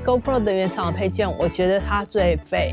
GoPro 的原厂配件，我觉得它最废。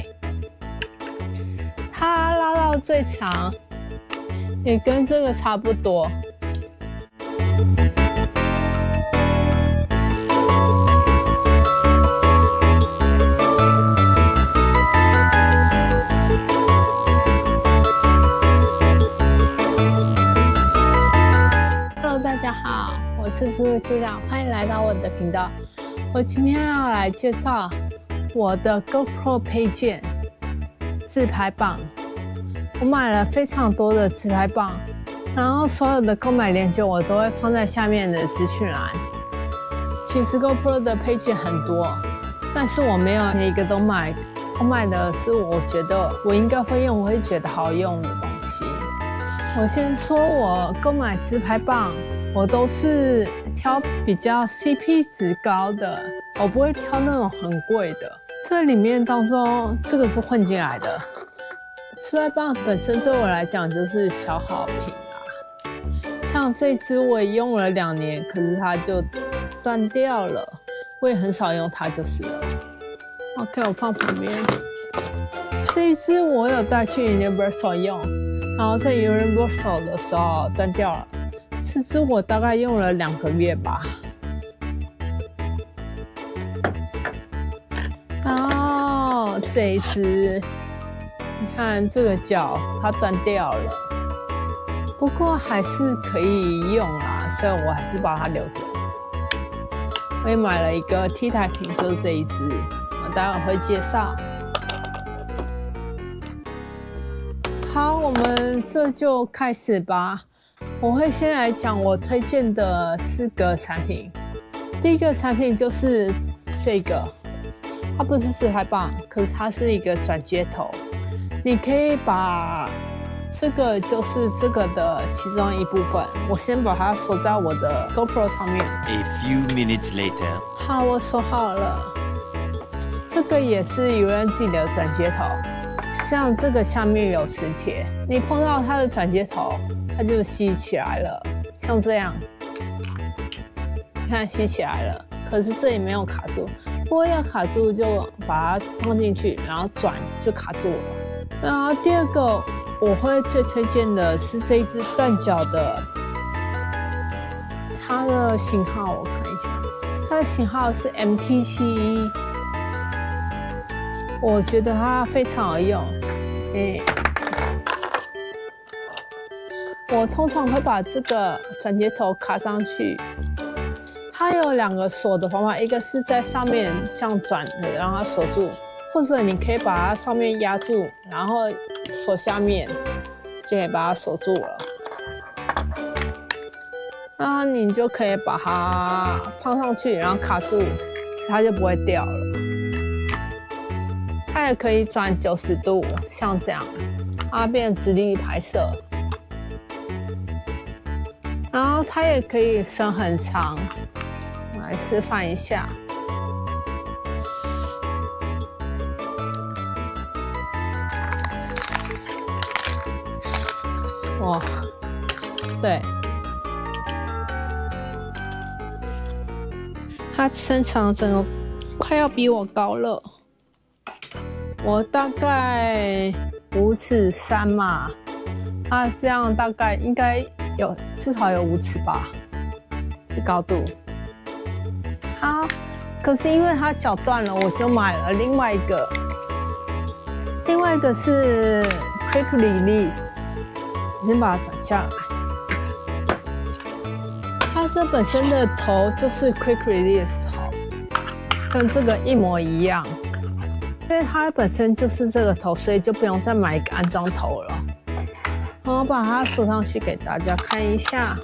它拉到最长也跟这个差不多。Hello， 大家好，我是猪猪亮，欢迎来到我的频道。我今天要来介绍我的 GoPro 配件。 自拍棒，我买了非常多的自拍棒，然后所有的购买链接我都会放在下面的资讯栏。其实 GoPro 的配件很多，但是我没有每一个都买，我买的是我觉得我应该会用，我会觉得好用的东西。我先说，我购买自拍棒，我都是挑比较 CP 值高的，我不会挑那种很贵的。 这里面当中，这个是混进来的。自拍棒本身对我来讲就是小好评啊。像这支我也用了2年，可是它就断掉了。我也很少用它就是了。OK， 我放旁边。这一支我有带去 Universal 用，然后在 Universal 的时候断掉了。这支我大概用了2个月吧。 哦，这一支，你看这个角它断掉了，不过还是可以用啦，所以我还是把它留着。我也买了一个替代品，就是这一支，我待会会介绍。好，我们这就开始吧。我会先来讲我推荐的4个产品。第一个产品就是这个。 它不是自拍棒，可是它是一个转接头。你可以把这个就是这个的其中一部分，我先把它锁在我的 GoPro 上面。 A few minutes later， 好，我锁好了。这个也是UNZ的转接头，像这个下面有磁铁，你碰到它的转接头，它就吸起来了，像这样。你看吸起来了，可是这里没有卡住。 如果要卡住，就把它放进去，然后转就卡住了。然后第二个，我会最推荐的是这一支断角的，它的型号我看一下，它的型号是 MT71，我觉得它非常好用。我通常会把这个转接头卡上去。 它有2个锁的方法，一个是在上面这样转的，让它锁住，或者你可以把它上面压住，然后锁下面，就可以把它锁住了。那你就可以把它放上去，然后卡住，它就不会掉了。它也可以转90度，像这样，它变直立拍摄。然后它也可以伸很长。 来示范一下，哇，对，它身长整个快要比我高了，我大概5尺3嘛，它这样大概应该有至少有5尺吧，是高度。 好，可是因为它脚断了，我就买了另外一个。另外一个是 Quick Release， 我先把它转下来。它这本身的头就是 Quick Release 头，跟这个一模一样。因为它本身就是这个头，所以就不用再买一个安装头了。我把它锁上去给大家看一下。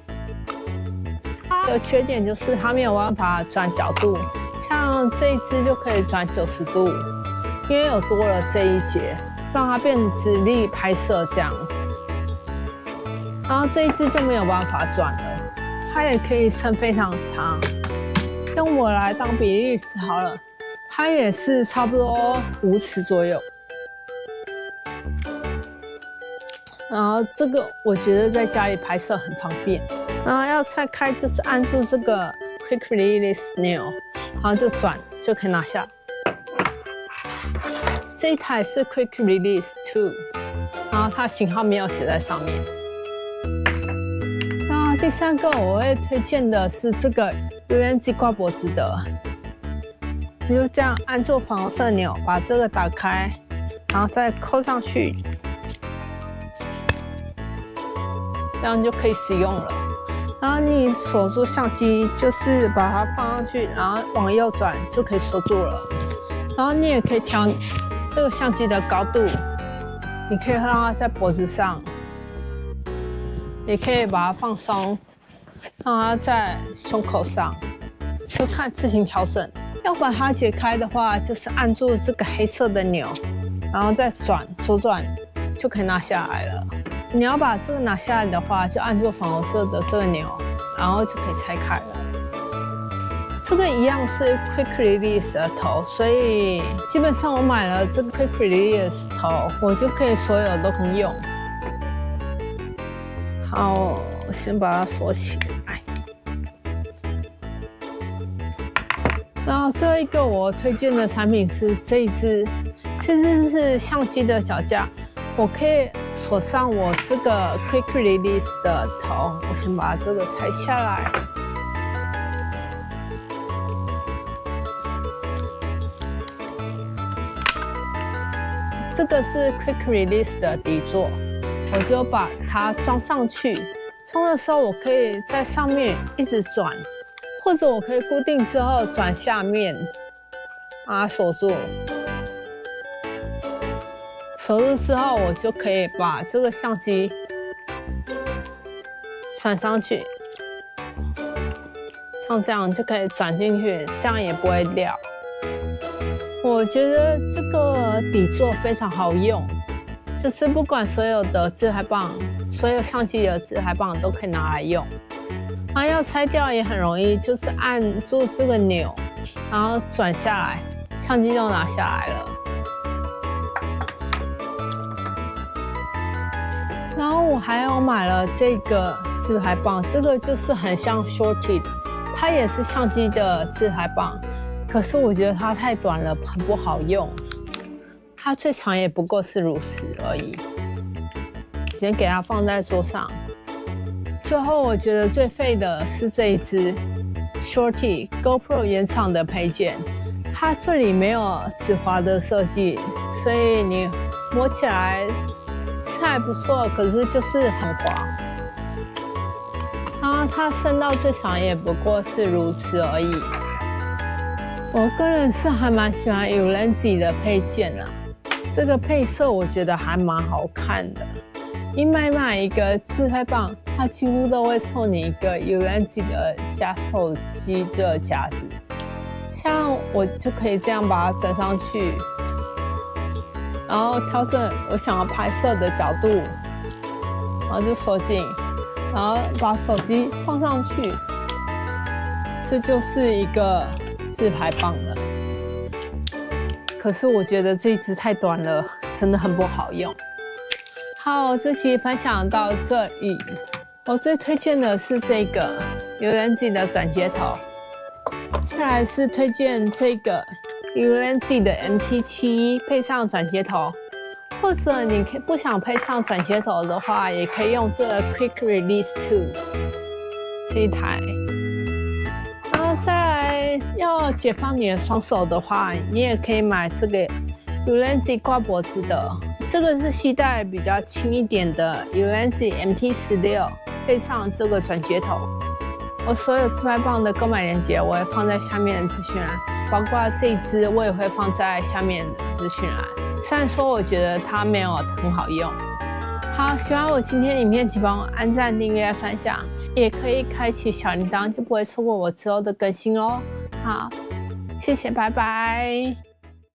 的缺点就是它没有办法转角度，像这一支就可以转90度，因为有多了这一节，让它变直立拍摄这样。然后这一支就没有办法转了，它也可以伸非常长。用我来当比例尺好了，它也是差不多5尺左右。然后这个我觉得在家里拍摄很方便。然后要拆开就是按住这个 Quick Release Nail， 然后就转就可以拿下。这一台是 Quick Release 2，然后它型号没有写在上面。那第三个我会推荐的是这个 UNZ 挂脖子的，你就这样按住粉红色钮，把这个打开，然后再扣上去，这样就可以使用了。然后你锁住相机，就是把它放上去，然后往右转就可以锁住了。然后你也可以调这个相机的高度，你可以让它在脖子上，也可以把它放松，让它在胸口上，就看自行调整。要把它解开的话，就是按住这个黑色的钮，然后再左转就可以拿下来了。你要把这个拿下来的话，就按住粉红色的这个钮，然后就可以拆开了。这个一样是 Quick Release 的头，所以基本上我买了这个 Quick Release 头，我就可以所有都可以用。好，我先把它锁起来。然后最后一个我推荐的产品是这一支，这支是相机的脚架，我可以锁上我这个 Quick Release 的头。我先把这个拆下来。这个是 Quick Release 的底座，我就把它装上去。装的时候，我可以在上面一直转，或者我可以固定之后转下面，把它锁住。锁住之后，我就可以把这个相机转上去，像这样就可以转进去，这样也不会掉。我觉得这个底座非常好用，就是不管所有的自拍棒，所有相机的自拍棒都可以拿来用。然后要拆掉也很容易，就是按住这个钮，然后转下来，相机就拿下来了。然后我还有买了这个自拍棒，这个就是很像 Shorty， 它也是相机的自拍棒。可是我觉得它太短了，很不好用。它最长也不过是如此而已。先给它放在桌上。最后，我觉得最废的是这一支 Shorty GoPro 原厂的配件，它这里没有止滑的设计，所以你摸起来是还不错，可是就是很滑。然后它伸到最长也不过是如此而已。我个人是还蛮喜欢 UNZ 的配件啦，这个配色我觉得还蛮好看的。你买一个自拍棒，它几乎都会送你一个 UNZ 的夹手机的夹子，像我就可以这样把它转上去，然后调整我想要拍摄的角度，然后就锁紧，然后把手机放上去，这就是一个自拍棒了。可是我觉得这一支太短了，真的很不好用。好，这期分享到这里。我最推荐的是这个 UNZ 的转接头，接下来是推荐这个 UNZ 的 MT71配上转接头，或者你不想配上转接头的话，也可以用这个 Quick Release 2这一台。然后再来要解放你的双手的话，你也可以买这个 UNZ 挂脖子的，这个是携带比较轻一点的 UNZ MT16，配上这个转接头。我所有自拍棒的购买链接我会放在下面的资讯栏，包括这一支我也会放在下面的资讯栏。虽然说我觉得它没有很好用。好，喜欢我今天的影片，请帮我按赞、订阅、分享，也可以开启小铃铛，就不会错过我之后的更新哦。好，谢谢，拜拜。